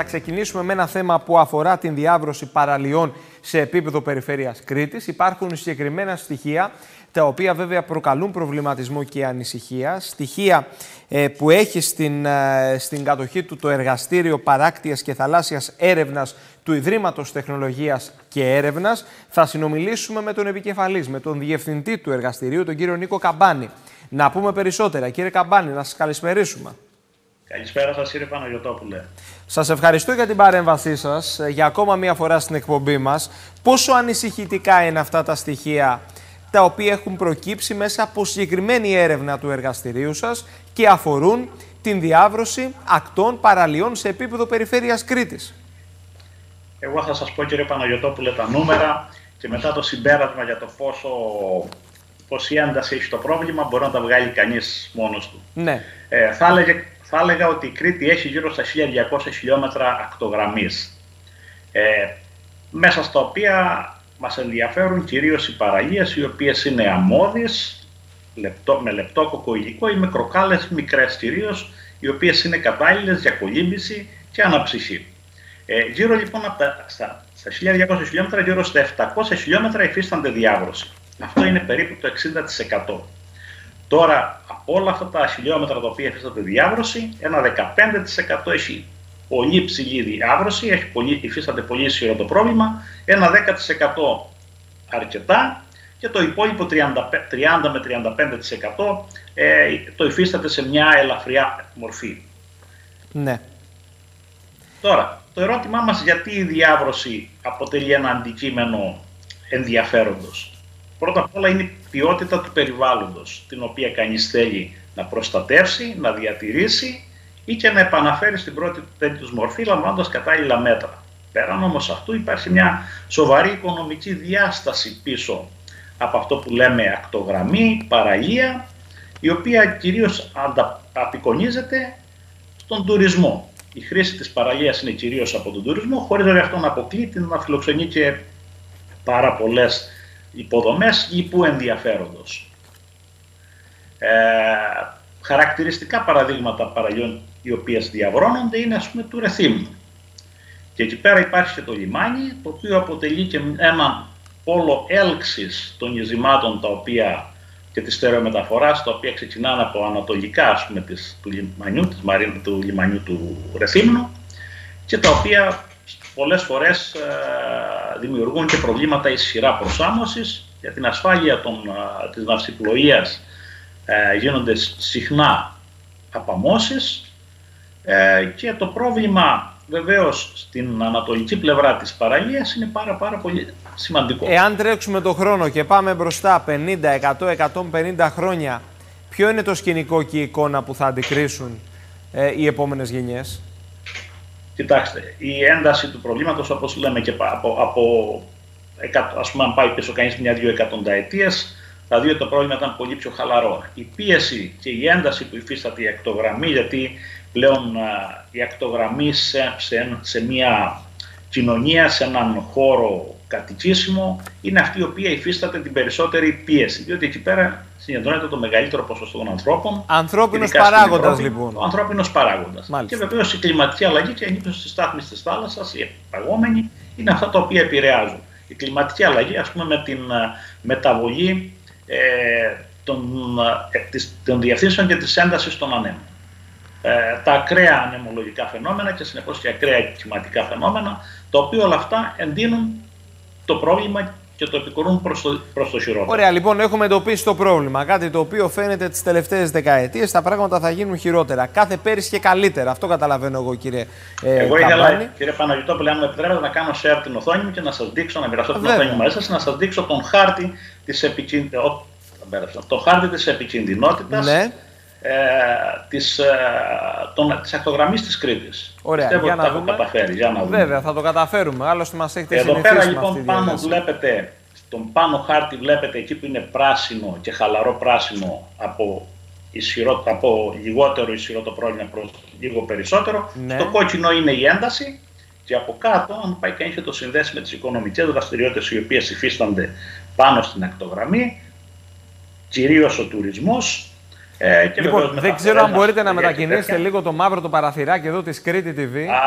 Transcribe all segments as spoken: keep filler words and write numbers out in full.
Θα ξεκινήσουμε με ένα θέμα που αφορά την διάβρωση παραλιών σε επίπεδο περιφέρειας Κρήτης. Υπάρχουν συγκεκριμένα στοιχεία, τα οποία βέβαια προκαλούν προβληματισμό και ανησυχία. Στοιχεία ε, που έχει στην, ε, στην κατοχή του το Εργαστήριο Παράκτειας και Θαλάσσιας Έρευνας του Ιδρύματος Τεχνολογίας και Έρευνας. Θα συνομιλήσουμε με τον επικεφαλής, με τον διευθυντή του εργαστηρίου, τον κύριο Νίκο Καμπάνη. Να πούμε περισσότερα. Κύριε Καμπάνη, να σας καλησπερίσουμε. Καλησπέρα σας, κύριε Παναγιωτόπουλε. Σας ευχαριστώ για την παρέμβασή σας για ακόμα μία φορά στην εκπομπή μας. Πόσο ανησυχητικά είναι αυτά τα στοιχεία τα οποία έχουν προκύψει μέσα από συγκεκριμένη έρευνα του εργαστηρίου σας και αφορούν την διάβρωση ακτών παραλιών σε επίπεδο περιφέρειας Κρήτης? Εγώ θα σας πω, κύριε Παναγιωτόπουλε, τα νούμερα και μετά το συμπέρασμα για το πόσο, πόση ένταση έχει το πρόβλημα μπορεί να τα βγάλει κανείς μόνος του. Ναι. Ε, θα, έλεγε, θα έλεγα ότι η Κρήτη έχει γύρω στα χίλια διακόσια χιλιόμετρα ακτογραμμής, ε, μέσα στα οποία μας ενδιαφέρουν κυρίως οι παραλίες, οι οποίες είναι αμμώδιες, λεπτό, με λεπτό κοκοηλικό ή μικροκάλες, μικρές κυρίως, οι οποίες είναι κατάλληλες για κολύμβηση και αναψυχή. Ε, γύρω λοιπόν από τα, στα, στα χίλια διακόσια χιλιόμετρα, γύρω στα επτακόσια χιλιόμετρα υφίστανται διάβρωση. Αυτό είναι περίπου το εξήντα τοις εκατό. Τώρα, από όλα αυτά τα χιλιόμετρα τα οποία υφίστανται διάβρωση, ένα δεκαπέντε τοις εκατό έχει πολύ ψηλή διάβρωση, έχει πολύ, υφίσταται πολύ ισχυρό το πρόβλημα, ένα δέκα τοις εκατό αρκετά και το υπόλοιπο τριάντα με τριάντα πέντε τοις εκατό ε, το υφίσταται σε μια ελαφριά μορφή. Ναι. Τώρα, το ερώτημά μας, γιατί η διάβρωση αποτελεί ένα αντικείμενο ενδιαφέροντος? Πρώτα απ' όλα είναι η ποιότητα του περιβάλλοντος, την οποία κανείς θέλει να προστατεύσει, να διατηρήσει ή και να επαναφέρει στην πρώτη του τέτοιου μορφή, λαμβάνοντας κατάλληλα μέτρα. Πέραν όμως αυτού υπάρχει μια σοβαρή οικονομική διάσταση πίσω από αυτό που λέμε ακτογραμμή, παραλία, η οποία κυρίως απεικονίζεται στον τουρισμό. Η χρήση της παραλίας είναι κυρίως από τον τουρισμό, χωρίς βέβαια αυτό να αποκλεί την να φιλοξενεί και πάρα πολλές υποδομές λοιπού ενδιαφέροντος. Ε, χαρακτηριστικά παραδείγματα παραλιών οι οποίες διαβρώνονται είναι, ας πούμε, του Ρεθύμνου. Και εκεί πέρα υπάρχει και το λιμάνι, το οποίο αποτελεί και ένα πόλο έλξης των ειζημάτων τα οποία, και της στερεομεταφοράς, τα οποία ξεκινάνε από ανατολικά, ας πούμε, της, του, λιμανιού, της μαρίνα, του λιμανιού του Ρεθύμνου, και τα οποία πολλές φορές ε, δημιουργούν και προβλήματα ισχυρά προσάμωσης. Για την ασφάλεια των, ε, της ναυσιπλοείας ε, γίνονται συχνά απαμώσεις ε, και το πρόβλημα βεβαίως στην ανατολική πλευρά της παραλίας είναι πάρα πάρα πολύ σημαντικό. Εάν τρέξουμε το χρόνο και πάμε μπροστά πενήντα, εκατό, εκατόν πενήντα χρόνια, ποιο είναι το σκηνικό και η εικόνα που θα αντικρίσουν ε, οι επόμενες γενιές? Κοιτάξτε, η ένταση του προβλήματος, όπως λέμε και από, από ας πούμε, αν πάει πίσω κανείς μια-δυο εκατονταετίες, θα δει ότι το πρόβλημα ήταν πολύ πιο χαλαρό. Η πίεση και η ένταση που υφίσταται η ακτογραμμή, γιατί πλέον α, η ακτογραμμή σε, σε, σε μια κοινωνία, σε έναν χώρο κατοικήσιμο, είναι αυτή η οποία υφίσταται την περισσότερη πίεση. Διότι εκεί πέρα συγκεντρώνεται το μεγαλύτερο ποσοστό των ανθρώπων. Ανθρώπινος παράγοντας, λοιπόν. Ο ανθρώπινος παράγοντας. Μάλιστα. Και βεβαίως η κλιματική αλλαγή και η ανήψωση της στάθμης της θάλασσας, οι παγόμενοι, είναι αυτά τα οποία επηρεάζουν. Η κλιματική αλλαγή, ας πούμε, με την μεταβολή ε, των, ε, της, των διευθύνσεων και της έντασης των ανέμων. Ε, τα ακραία ανεμολογικά φαινόμενα και συνεπώς και ακραία κλιματικά φαινόμενα, τα οποία όλα αυτά εντείνουν το πρόβλημα και το επικορούν προς το, προς το χειρότερο. Ωραία, λοιπόν, έχουμε εντοπίσει το πρόβλημα. Κάτι το οποίο φαίνεται τις τελευταίες δεκαετίες τα πράγματα θα γίνουν χειρότερα. Κάθε πέρυσι και καλύτερα. Αυτό καταλαβαίνω εγώ, κύριε ε, Εγώ Καμπάνη. ήθελα, κύριε Παναγιωτόπουλε, αν μου επιτρέπετε, να κάνω share την οθόνη μου και να σας δείξω, να μοιραστώ την οθόνη μαζί σας, να σας δείξω τον χάρτη της, επικίνδυ... το χάρτη της επικινδυνότητας. Ναι. Ε, της, ε, τον, της ακτογραμμής της Κρήτης. Ωραία, Πιστεύω για ότι να θα δούμε. το καταφέρει. Για να δούμε. Βέβαια, θα το καταφέρουμε. Άλλωστε μας έχετε Εδώ συνηθίσει πέρα με λοιπόν αυτή τη πάνω διαδικασία. βλέπετε, στον πάνω χάρτη βλέπετε εκεί που είναι πράσινο και χαλαρό πράσινο από, ισχυρό, από λιγότερο ισχυρό το πρόβλημα προς λίγο περισσότερο. Ναι. Το κόκκινο είναι η ένταση και από κάτω, αν πάει κανείς και το συνδέσει με τις οικονομικές δραστηριότητες οι οποίες υφίστανται πάνω στην ακτογραμμή, κυρίως ο τουρισμός. Ε, και λοιπόν, δεν ξέρω αν μπορείτε να μετακινήσετε λίγο το μαύρο το παραθυράκι εδώ της Κρήτη τι βι. Α,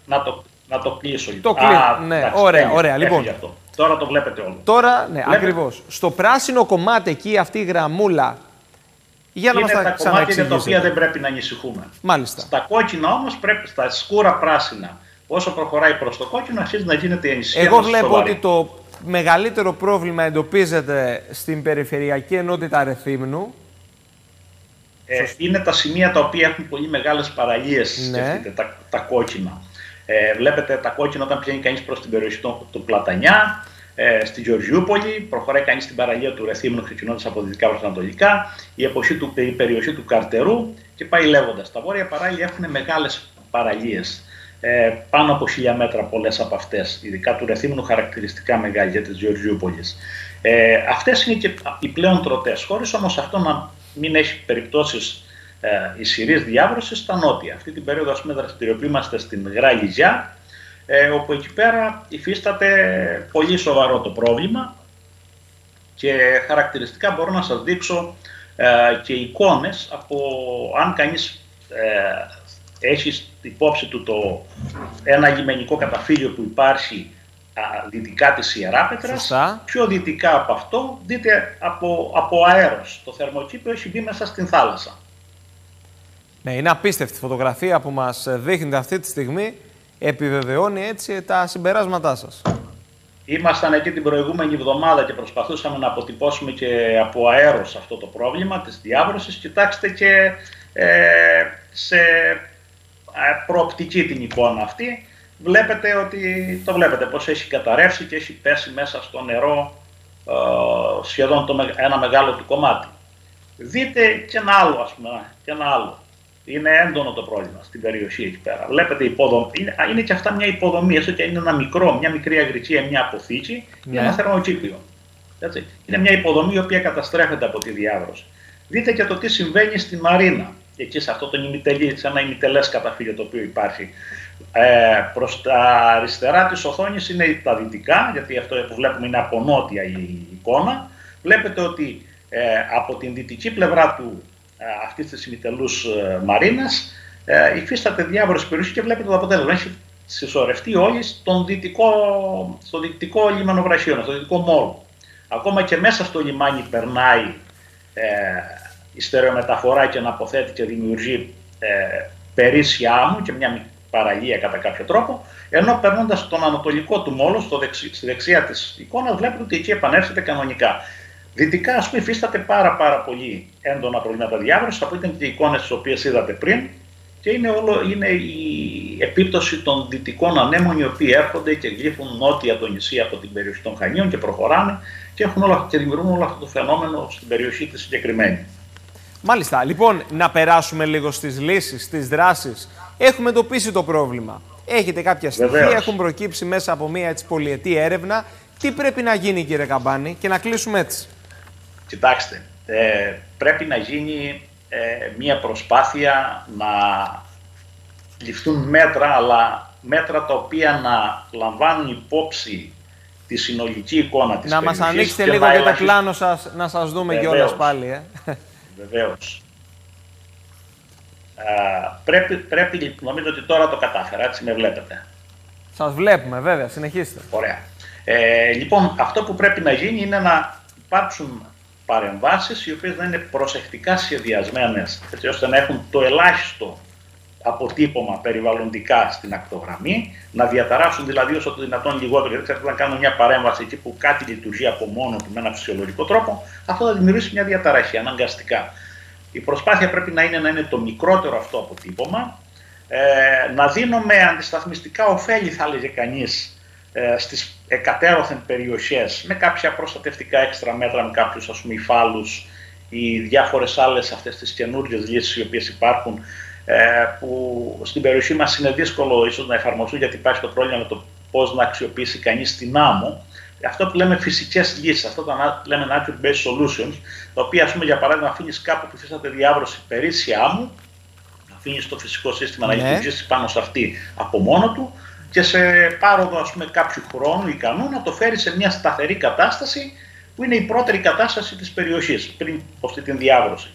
να το, να το κλείσω λοιπόν. Το κλείσω, ναι, εντάξει, ωραία, τέλει, ωραία. Λοιπόν, τώρα το βλέπετε όλο. Τώρα, ναι, βλέπετε. Ακριβώς. Στο πράσινο κομμάτι εκεί, αυτή η γραμμούλα, για να είναι μας τα, τα κομμάτια για τα οποία δεν πρέπει να ανησυχούμε. Μάλιστα. Στα κόκκινα όμως, πρέπει, στα σκούρα πράσινα, όσο προχωράει προς το κόκκινο, αρχίζει να γίνεται η ανησυχία. Εγώ βλέπω σοβαρή. Ότι το μεγαλύτερο πρόβλημα εντοπίζεται στην περιφερειακή ενότητα Ρεθύμνου. Ε, είναι τα σημεία τα οποία έχουν πολύ μεγάλες παραλίες, ναι. Σκεφτείτε, τα, τα κόκκινα. Ε, βλέπετε τα κόκκινα όταν πηγαίνει κανείς προς την περιοχή του, του Πλατανιά, ε, στη Γεωργιούπολη, προχωράει κανείς στην παραλία του Ρεθύμνου ξεκινώντας από δυτικά προς ανατολικά, η, του, η περιοχή του Καρτερού και πάει λέγοντας. Τα βόρεια παράλια έχουν μεγάλες παραλίες, ε, πάνω από χίλια μέτρα πολλές από αυτές, ειδικά του Ρεθύμνου χαρακτηριστικά μεγάλη για της Γεωργιούπολης. Ε, αυτές είναι και οι πλέον τρωτές, χωρίς όμως αυτό να μην έχει περιπτώσεις ε, ισχυρής διάβρωσης στα νότια. Αυτή την περίοδο, ας πούμε, δραστηριοποιούμαστε στην Γρά-Λιζιά, ε, όπου εκεί πέρα υφίσταται πολύ σοβαρό το πρόβλημα και χαρακτηριστικά μπορώ να σας δείξω ε, και εικόνες από αν κανείς ε, έχει υπόψη του το ένα λιμενικό καταφύγιο που υπάρχει α, δυτικά της Ιεράπετρας. Σωστά. Πιο δυτικά από αυτό δείτε από, από αέρος. Το θερμοκήπιο έχει μπει μέσα στην θάλασσα. Ναι, είναι απίστευτη φωτογραφία που μας δείχνετε αυτή τη στιγμή. Επιβεβαιώνει έτσι τα συμπεράσματά σας. Ήμασταν εκεί την προηγούμενη εβδομάδα και προσπαθούσαμε να αποτυπώσουμε και από αέρος αυτό το πρόβλημα της διάβρωσης. Κοιτάξτε και ε, σε προοπτική την εικόνα αυτή. Βλέπετε ότι το βλέπετε πως έχει καταρρεύσει και έχει πέσει μέσα στο νερό ε, σχεδόν το, ένα μεγάλο του κομμάτι. Δείτε και ένα άλλο, ας πούμε, και ένα άλλο. Είναι έντονο το πρόβλημα στην περιοχή εκεί πέρα. Βλέπετε, υποδομή, είναι, είναι και αυτά μια υποδομή, έστω και είναι ένα μικρό, μια μικρή αγρικία, μια αποθήκη, ναι. Ή ένα θερμοκήπιο. Έτσι. Είναι μια υποδομή η οποία καταστρέφεται από τη διάβρωση. Δείτε και το τι συμβαίνει στη Μαρίνα, εκεί σε αυτό το ημιτελή, σε ένα ημιτελές καταφύγιο το οποίο υπάρχει. Ε, προς τα αριστερά της οθόνης είναι τα δυτικά, γιατί αυτό που βλέπουμε είναι από νότια η εικόνα. Βλέπετε ότι ε, από την δυτική πλευρά του αυτής της ημιτελούς ε, Μαρίνας ε, υφίσταται διάβρωση περιοχή και βλέπετε το αποτέλεσμα. Έχει συσσωρευτεί όλοι στον δυτικό, στο δυτικό λίμανο Βραχίωνα, στο δυτικό μόλ. Ακόμα και μέσα στο λιμάνι περνάει ε, η στερεομεταφορά και αναποθέτει και δημιουργεί ε, περίσσια άμμου και μια παραλία κατά κάποιο τρόπο, ενώ περνώντας στον ανατολικό του μόλο, στο δεξι, στη δεξιά της εικόνας, βλέπετε ότι εκεί επανέρχεται κανονικά. Δυτικά, ας πούμε, υφίσταται πάρα, πάρα πολύ έντονα προβλήματα διάβρωσης, από ήταν και οι εικόνες τις οποίες είδατε πριν, και είναι, όλο, είναι η επίπτωση των δυτικών ανέμων οι οποίοι έρχονται και γλύφουν νότια το νησί από την περιοχή των Χανίων και προχωράνε και, έχουν όλα, και δημιουργούν όλο αυτό το φαινόμενο στην περιοχή τη συγκεκριμένη. Μάλιστα. Λοιπόν, να περάσουμε λίγο στις λύσεις, στις δράσεις. Έχουμε εντοπίσει το πρόβλημα. Έχετε κάποια στοιχεία, Βεβαίως. Έχουν προκύψει μέσα από μια έτσι, πολυετή έρευνα. Τι πρέπει να γίνει, κύριε Καμπάνη, και να κλείσουμε έτσι? Κοιτάξτε, ε, πρέπει να γίνει ε, μια προσπάθεια να ληφθούν μέτρα, αλλά μέτρα τα οποία να λαμβάνουν υπόψη τη συνολική εικόνα της να περιοχής. Να μας ανοίξετε λίγο και ελάχιστα... το πλάνο σας, να σας δούμε κιόλας πάλι. Ε. Βεβαίως. Ε, πρέπει, πρέπει, νομίζω ότι τώρα το κατάφερα, έτσι με βλέπετε. Σας βλέπουμε, βέβαια, συνεχίστε. Ωραία. Ε, λοιπόν, αυτό που πρέπει να γίνει είναι να υπάρξουν παρεμβάσεις οι οποίες να είναι προσεκτικά σχεδιασμένες, έτσι ώστε να έχουν το ελάχιστο αποτύπωμα περιβαλλοντικά στην ακτογραμμή, να διαταράσσουν δηλαδή όσο το δυνατόν λιγότερο. Γιατί ξέρετε, όταν κάνω μια παρέμβαση εκεί που κάτι λειτουργεί από μόνο του με ένα φυσιολογικό τρόπο, αυτό θα δημιουργήσει μια διαταραχή αναγκαστικά. Η προσπάθεια πρέπει να είναι να είναι το μικρότερο αυτό αποτύπωμα, ε, να δίνουμε αντισταθμιστικά ωφέλη, θα έλεγε κανείς, στις εκατέρωθεν περιοχές με κάποια προστατευτικά έξτρα μέτρα, με κάποιους ας πούμε υφάλους ή διάφορες άλλες αυτές τις καινούργιες λύσεις οι οποίες υπάρχουν, που στην περιοχή μας είναι δύσκολο ίσως να εφαρμοστούν, γιατί υπάρχει το πρόβλημα με το πώς να αξιοποιήσει κανείς την άμμο. Αυτό που λέμε φυσικές λύσεις, αυτό το λέμε nature-based solutions, τα οποία ας πούμε για παράδειγμα αφήνεις κάπου που υφίσταται διάβρωση περίσσια άμμου, αφήνεις το φυσικό σύστημα ναι. να λειτουργήσει πάνω σε αυτή από μόνο του, και σε πάροδο ας πούμε, κάποιου χρόνου ικανού να το φέρει σε μια σταθερή κατάσταση που είναι η πρώτερη κατάσταση της περιοχής πριν από αυτή την διάβρωση.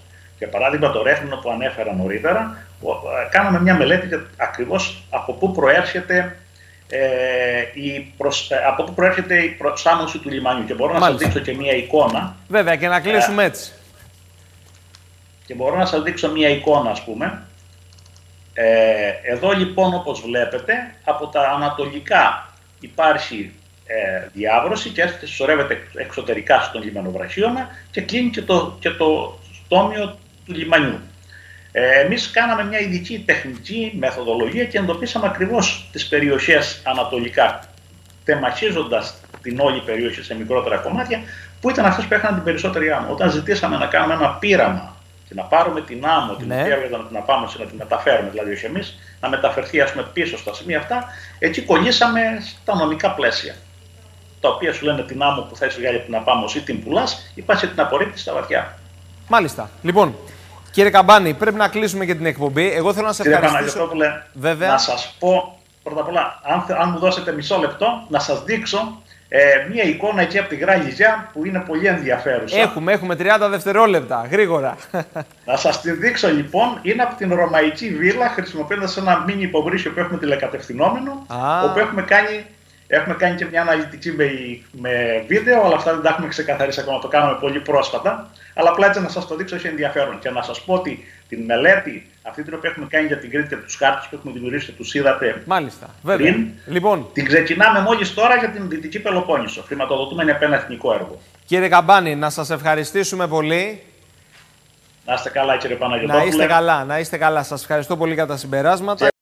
Για παράδειγμα, το Ρέθυμνο που ανέφερα νωρίτερα, κάναμε μια μελέτη ακριβώς από πού προέρχεται, ε, η, προσ... από πού προέρχεται η προσάμωση του λιμανιού. Και μπορώ Μάλιστα. να σας δείξω και μια εικόνα. Βέβαια, και να κλείσουμε ε, έτσι. Και μπορώ να σας δείξω μια εικόνα, ας πούμε. Ε, εδώ λοιπόν, όπως βλέπετε, από τα ανατολικά υπάρχει ε, διάβρωση και έρχεται, συσσωρεύεται εξωτερικά στον λιμενοβραχίωνα και κλείνει και το, και το στόμιο του λιμανιού. Ε, εμείς κάναμε μια ειδική τεχνική μεθοδολογία και εντοπίσαμε ακριβώς τις περιοχές ανατολικά, τεμαχίζοντας την όλη περιοχή σε μικρότερα κομμάτια, που ήταν αυτές που έχαναν την περισσότερη άμμο. Όταν ζητήσαμε να κάνουμε ένα πείραμα και να πάρουμε την άμμο, την ναι. οποία ήταν να την απάμωση, να την μεταφέρουμε, δηλαδή όχι εμείς, να μεταφερθεί ας πούμε, πίσω στα σημεία αυτά, εκεί κολλήσαμε στα νομικά πλαίσια. Τα οποία σου λένε την άμμο που θα είσαι για την απάμωση ή την πουλάς, ή πας και την απορρίπτεις στα βαθιά. Μάλιστα. Λοιπόν, κύριε Καμπάνη, πρέπει να κλείσουμε και την εκπομπή. Εγώ θέλω να σας ευχαριστήσω. Βέβαια. Να σας πω, πρώτα απ' όλα, αν, αν μου δώσετε μισό λεπτό, να σας δείξω ε, μία εικόνα εκεί από τη Γράγιζιά που είναι πολύ ενδιαφέρουσα. Έχουμε, έχουμε τριάντα δευτερόλεπτα, γρήγορα. Να σας την δείξω λοιπόν, είναι από την Ρωμαϊκή Βίλα, χρησιμοποιώντας ένα μίνι υποβρύσιο που έχουμε τηλεκατευθυνόμενο, ah. όπου έχουμε κάνει, έχουμε κάνει και μια αναλυτική με, με βίντεο, αλλά αυτά δεν τα έχουμε ξεκαθαρίσει ακόμα, το κάναμε πολύ πρόσφατα. Αλλά απλά έτσι να σας το δείξω, έχει ενδιαφέρον. Και να σας πω ότι την μελέτη, αυτή την οποία έχουμε κάνει για την Κρήτη και τους χάρτες που έχουμε δημιουργήσει και τους είδατε Μάλιστα, βέβαια. πριν, λοιπόν. την ξεκινάμε μόλις τώρα για την Δυτική Πελοπόννησο. Χρηματοδοτούμε από ένα εθνικό έργο. Κύριε Καμπάνη, να σας ευχαριστήσουμε πολύ. Να είστε καλά, κύριε Παναγιωτόπουλε. Να είστε καλά, να είστε καλά. Σας ευχαριστώ πολύ για τα συμπεράσματα.